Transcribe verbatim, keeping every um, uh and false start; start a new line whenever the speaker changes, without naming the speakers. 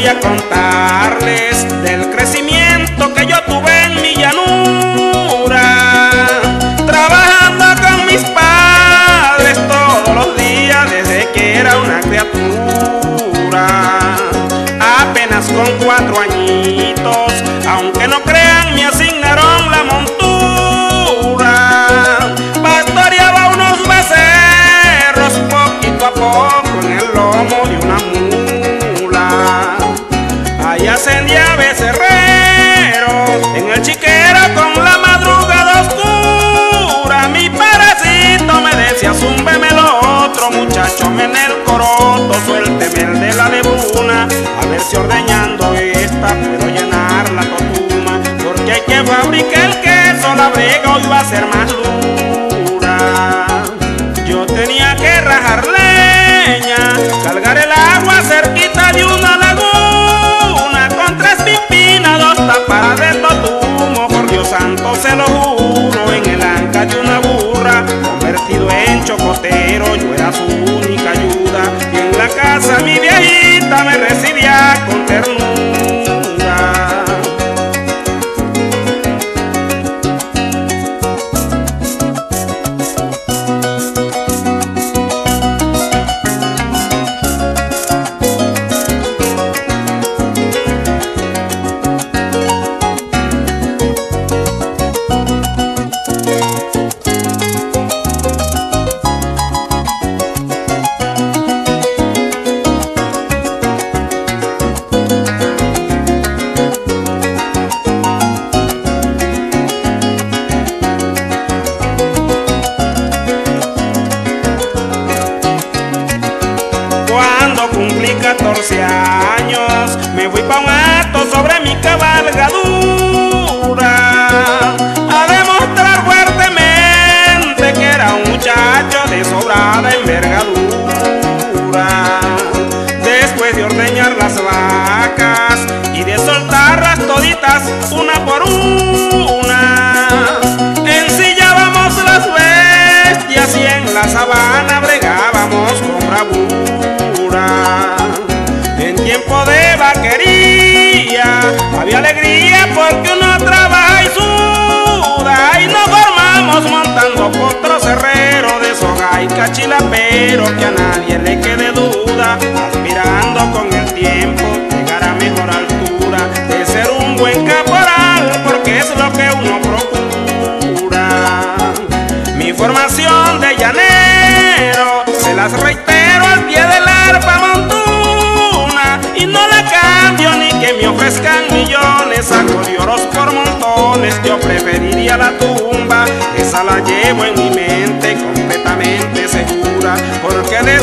a contarles del crecimiento que yo tuve en mi llanura, trabajando con mis padres todos los días desde que era una criatura. Apenas con cuatro añitos, aunque no crean, me asignaron la montura. Pastoreaba unos becerros poquito a poco en el lomo de una mula. Allá ascendía becerrero en el chiquero con la madrugada oscura. Mi parecito me decía: zúmbeme el otro, muchacho, en el coroto, suélteme el de la lebuna, a ver si ordeñando esta puedo llenar la totuma, porque hay que fabricar el queso, la brega hoy va a ser más dura. Yo tenía que rajar leña, cargar el agua cerquita de una laguna, con tres pipinas, dos tapadas de totumo, por Dios santo se lo juro, en el anca de una burra, convertido en chocotero, yo era su única ayuda, y en la casa mi viejita me recibía con ternura. Cuando cumplí catorce años, me fui pa' un acto sobre mi cabalgadura, a demostrar fuertemente que era un muchacho de sobrada envergadura. Después de ordeñar las vacas y de soltarlas toditas una por una, ensillábamos las bestias y en la sabana bregábamos con bravura. En tiempo de vaquería había alegría porque uno trabaja y suda, y nos formamos montando potros herreros de soga y cachilapero, que a nadie le quede duda, aspirando con el tiempo llegar a mejor altura, de ser un buen caporal, porque es lo que uno procura. Mi formación de llanero se las reitero al pie del arpa montuna, y no la cambio ni que me ofrezcan millones, saco de oros por montones, yo preferiría la tumba, esa la llevo en mi mente completamente segura, porque de